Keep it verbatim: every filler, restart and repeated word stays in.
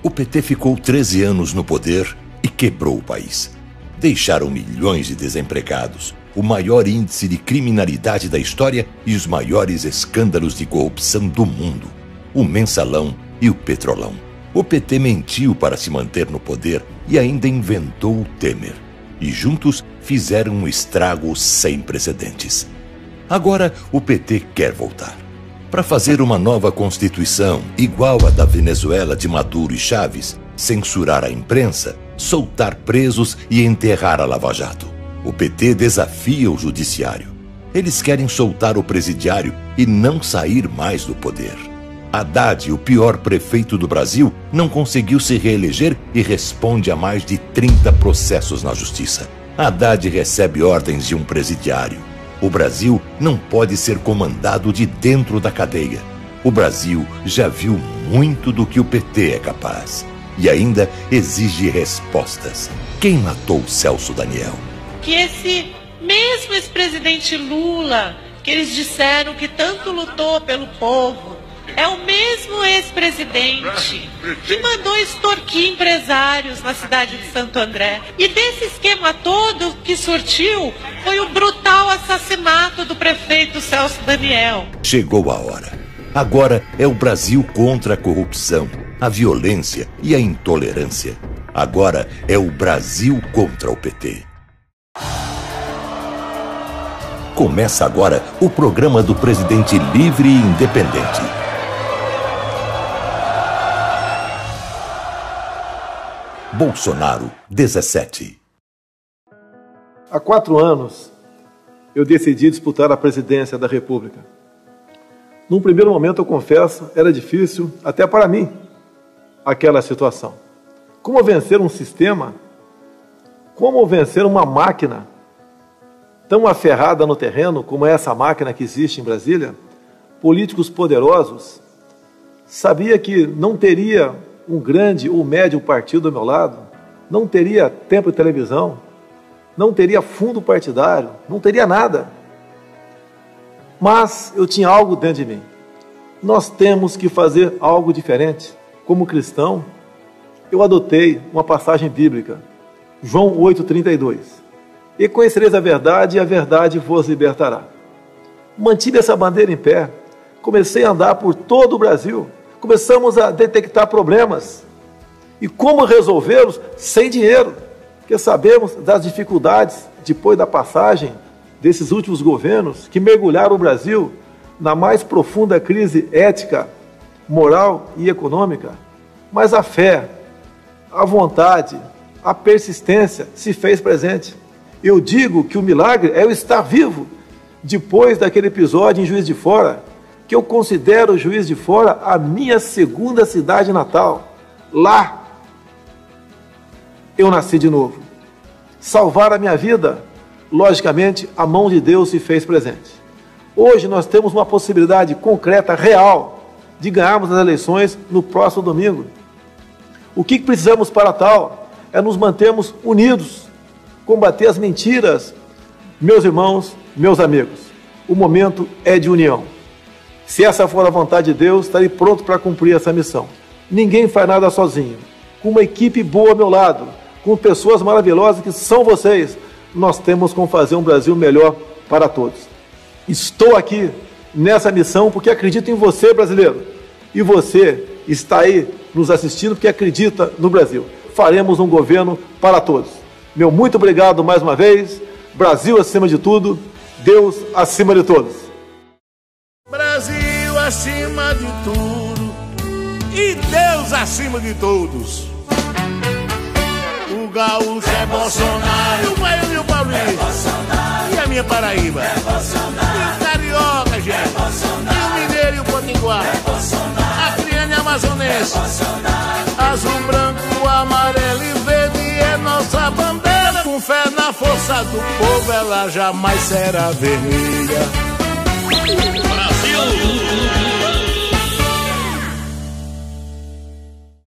O P T ficou treze anos no poder e quebrou o país. Deixaram milhões de desempregados, o maior índice de criminalidade da história e os maiores escândalos de corrupção do mundo. O Mensalão e o Petrolão. O P T mentiu para se manter no poder e ainda inventou o Temer. E juntos fizeram um estrago sem precedentes. Agora o P T quer voltar. Para fazer uma nova Constituição, igual à da Venezuela de Maduro e Chávez, censurar a imprensa, soltar presos e enterrar a Lava Jato. O P T desafia o judiciário. Eles querem soltar o presidiário e não sair mais do poder. Haddad, o pior prefeito do Brasil, não conseguiu se reeleger e responde a mais de trinta processos na justiça. Haddad recebe ordens de um presidiário. O Brasil não pode ser comandado de dentro da cadeia. O Brasil já viu muito do que o P T é capaz. E ainda exige respostas. Quem matou Celso Daniel? Que esse mesmo ex-presidente Lula, que eles disseram que tanto lutou pelo povo, é o mesmo ex-presidente que mandou extorquir empresários na cidade de Santo André. E desse esquema todo que surtiu foi o brutal assassinato do prefeito Celso Daniel. Chegou a hora. Agora é o Brasil contra a corrupção, a violência e a intolerância. Agora é o Brasil contra o P T. Começa agora o programa do presidente livre e independente. Bolsonaro, dezessete. Há quatro anos, eu decidi disputar a presidência da República. Num primeiro momento, eu confesso, era difícil, até para mim, aquela situação. Como vencer um sistema? Como vencer uma máquina tão aferrada no terreno como essa máquina que existe em Brasília? Políticos poderosos. Sabia que não teria um grande ou médio partido ao meu lado, não teria tempo de televisão, não teria fundo partidário, não teria nada. Mas eu tinha algo dentro de mim. Nós temos que fazer algo diferente. Como cristão, eu adotei uma passagem bíblica, João oito, trinta e dois. E conhecereis a verdade, e a verdade vos libertará. Mantive essa bandeira em pé, comecei a andar por todo o Brasil, começamos a detectar problemas. E como resolvê-los? Sem dinheiro, porque sabemos das dificuldades depois da passagem desses últimos governos que mergulharam o Brasil na mais profunda crise ética, moral e econômica. Mas a fé, a vontade, a persistência se fez presente. Eu digo que o milagre é o estar vivo depois daquele episódio em Juiz de Fora, que eu considero Juiz de Fora a minha segunda cidade natal. Lá eu nasci de novo. Salvar a minha vida, logicamente, a mão de Deus se fez presente. Hoje nós temos uma possibilidade concreta, real, de ganharmos as eleições no próximo domingo. O que precisamos para tal? É nos mantermos unidos, combater as mentiras. Meus irmãos, meus amigos, o momento é de união. Se essa for a vontade de Deus, estarei pronto para cumprir essa missão. Ninguém faz nada sozinho. Com uma equipe boa ao meu lado, com pessoas maravilhosas que são vocês, nós temos como fazer um Brasil melhor para todos. Estou aqui nessa missão porque acredito em você, brasileiro. E você está aí nos assistindo porque acredita no Brasil. Faremos um governo para todos. Meu muito obrigado mais uma vez. Brasil acima de tudo, Deus acima de todos. Brasil acima de tudo e Deus acima de todos. O gaúcho é Bolsonaro, o baiano e o paulista é Bolsonaro, e a minha Paraíba é Bolsonaro, e o carioca, gente, é Bolsonaro, e o mineiro e o potiguar é Bolsonaro, a criana e a amazonense é Bolsonaro, azul, branco, amarelo e verde é nossa bandeira. Com fé na força do povo, ela jamais será vermelha. Brasil!